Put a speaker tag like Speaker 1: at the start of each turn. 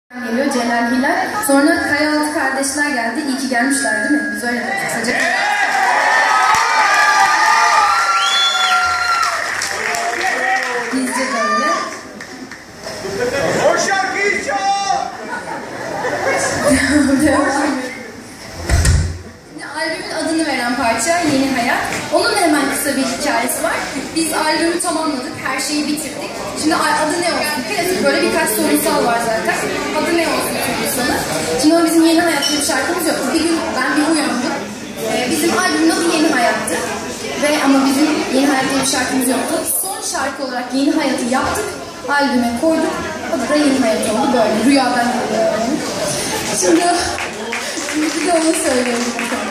Speaker 1: Geliyor Celal Hilal. Sonra Kayaaltı kardeşler geldi. İyi ki gelmişler değil mi? Biz öyle dedik kısaca. Bizce de öyle.
Speaker 2: O şarkıyı çal!
Speaker 1: Albümün adını veren parça Yeni Hayat. Onun da hemen kısa bir hikayesi var. Biz albümü tamamladık, her şeyi bitirdik. Şimdi adı ne olsun? Klasik böyle birkaç sorunsal var zaten. Adı ne olsun sorunsalı. Şimdi o bizim Yeni Hayat diye bir şarkımız yoktu. Bir gün ben bir uyandım. Bizim albümün adı Yeni Hayat'tı. Ama bizim Yeni Hayat diye bir şarkımız yoktu. Son şarkı olarak Yeni Hayat'ı yaptık. Albüme koyduk. Adı da Yeni Hayat oldu böyle. Rüyadan geliyor. Şimdi bir de onu söylüyorum.